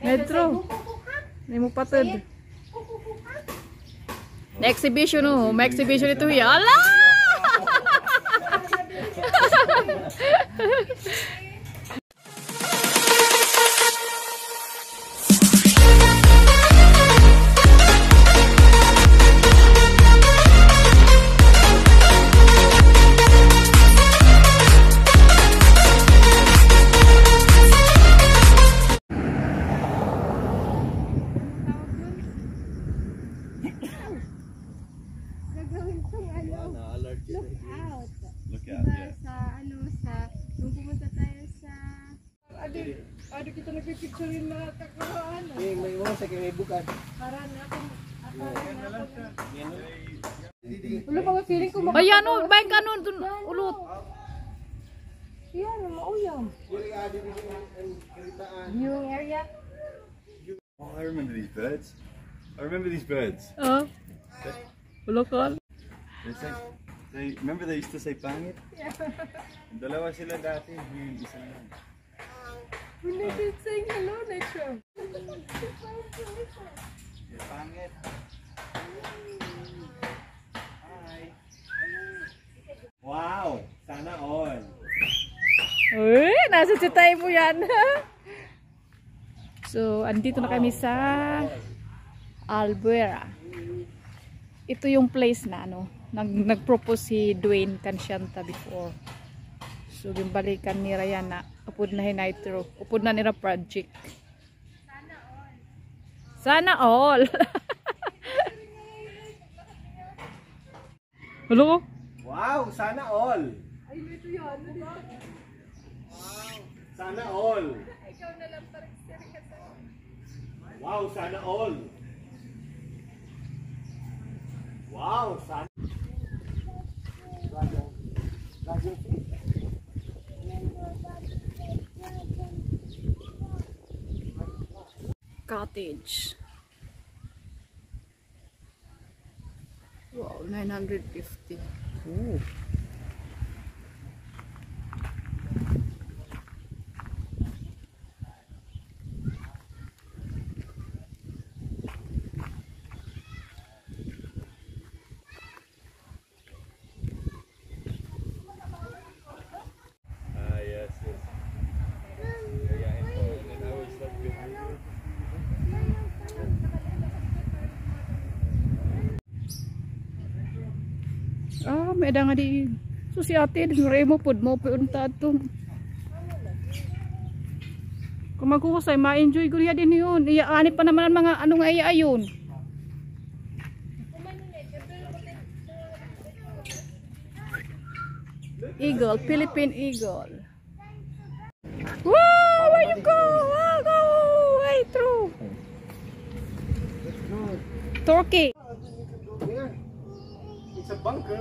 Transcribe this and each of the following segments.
Metro. Hindi mo patod. Na exhibition oh. May exhibition ito ya. Ala! Ada kita nagpipicturein mga kakuhaan. May mga sa may bukan. Para na ako. Wala mga feeling ko. Ayan o, baik kanon ulot. Yan, mauyam. Viewing area. Oh, I remember these birds. I remember these birds. Ulokol. Remember they used to say pangit? Yeah. Dalawa sila dati, yung isa lang. We need to say hello, nature. Pangit. Hi. Wow, sana all. Uy, nasa sitay mo yan. So, andito na kami sa Albuera. Ito yung place na nag-propose si Dwayne Kansyanta before. So, yung balikan ni Rayana, upod na hinaytro. Upod na nila project. Sana all. Hello? Wow, sana all. Ay, ito yan. Sana all. Ikaw na lang parang seryoso. Wow, sana all. Wow, sana. Cottage. Wow, 950. Ooh. Yes, yes. Yeah, and I always love good music. May ada nga di. So si ate, remo pod mo punta to. Kung magkukusay, ma-enjoy ko din yun. Iyaanip pa naman ang mga anong ayayon. Eagle, Philippine eagle. Wow, where you go? Wow, go way through. Turkey. It's a bunker.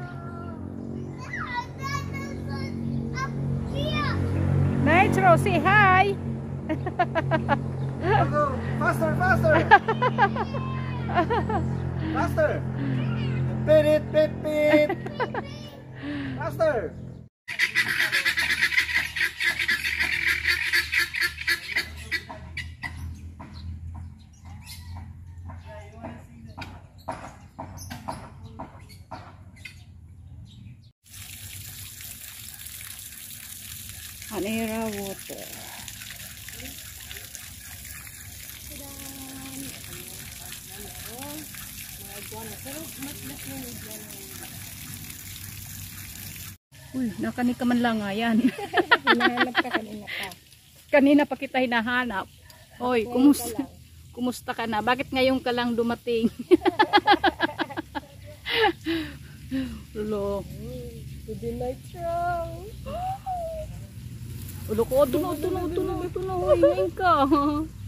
Nitro, say hi. Faster, faster. Faster. Pit it, pit, pit. Faster. Anera water. Uy, nakani ka man lang nga yan. Hinahanap ka kanina pa. Kanina pa kita hinahanap. Hoy, kumusta? Kumusta ka na? Bakit ngayon ka lang dumating? Lolo. To the nitro. Ulo ko, tuno. Ngayon ka.